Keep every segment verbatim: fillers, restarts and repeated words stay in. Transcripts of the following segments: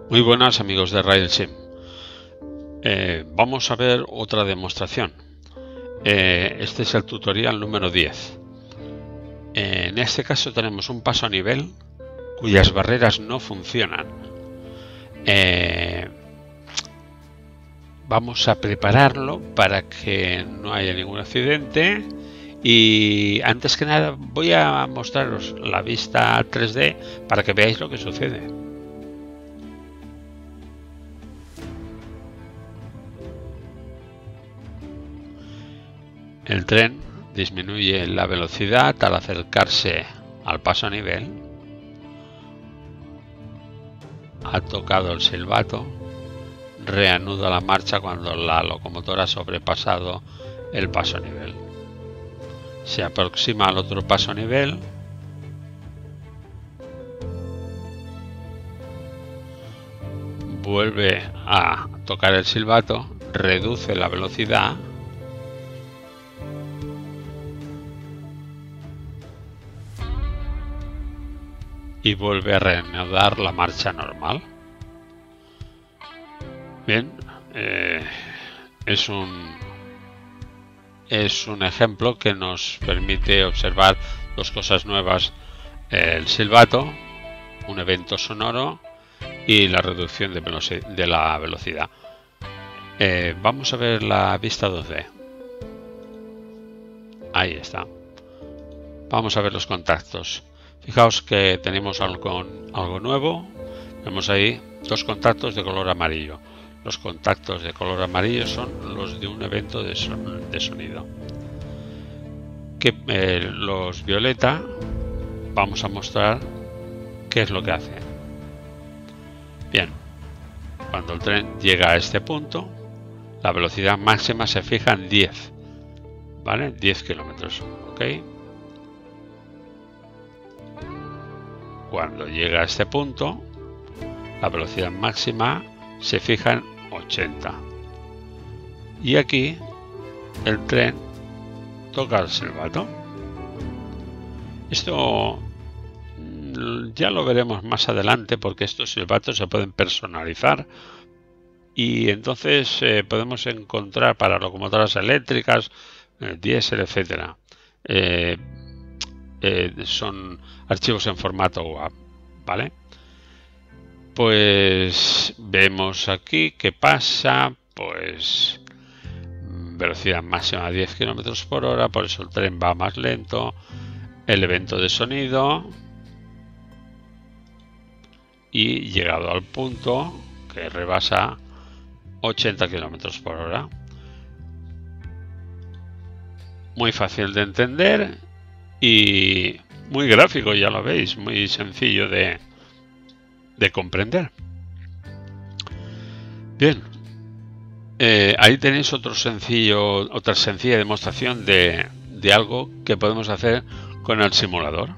Muy buenas amigos de Railsim. Eh, vamos a ver otra demostración. Eh, este es el tutorial número diez. Eh, en este caso tenemos un paso a nivel cuyas barreras no funcionan. Eh, vamos a prepararlo para que no haya ningún accidente. Y antes que nada voy a mostraros la vista tres D para que veáis lo que sucede. El tren disminuye la velocidad al acercarse al paso a nivel. Ha tocado el silbato. Reanuda la marcha cuando la locomotora ha sobrepasado el paso a nivel. Se aproxima al otro paso a nivel. Vuelve a tocar el silbato. Reduce la velocidad. Y vuelve a reanudar la marcha normal. Bien, eh, es un es un ejemplo que nos permite observar dos cosas nuevas: el silbato, un evento sonoro, y la reducción de, de la velocidad. Eh, vamos a ver la vista dos D. Ahí está. Vamos a ver los contactos. Fijaos que tenemos algo, algo nuevo. Vemos ahí dos contactos de color amarillo. Los contactos de color amarillo son los de un evento de, son, de sonido. Que eh, los violeta vamos a mostrar qué es lo que hace. Bien, cuando el tren llega a este punto, la velocidad máxima se fija en diez, ¿vale? diez kilómetros, ¿ok? Cuando llega a este punto, la velocidad máxima se fija en ochenta. Y aquí el tren toca el silbato. Esto ya lo veremos más adelante, porque estos silbatos se pueden personalizar y entonces eh, podemos encontrar para locomotoras eléctricas, eh, diésel, etcétera. Eh, eh, son archivos en formato W A V, ¿vale? Pues vemos aquí que pasa, pues velocidad máxima diez kilómetros por hora, por eso el tren va más lento. El evento de sonido, y llegado al punto que rebasa ochenta kilómetros por hora. Muy fácil de entender y muy gráfico, ya lo veis, muy sencillo de, de comprender. Bien, eh, ahí tenéis otro sencillo, otra sencilla demostración de, de algo que podemos hacer con el simulador.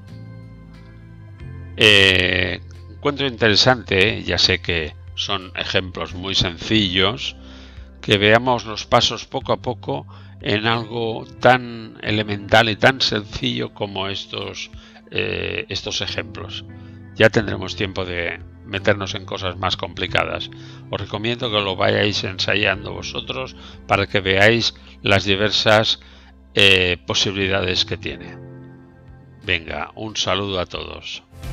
Eh, encuentro interesante, ya sé que son ejemplos muy sencillos, que veamos los pasos poco a poco en algo tan elemental y tan sencillo como estos, eh, estos ejemplos. Ya tendremos tiempo de meternos en cosas más complicadas. Os recomiendo que lo vayáis ensayando vosotros para que veáis las diversas eh, posibilidades que tiene. Venga, un saludo a todos.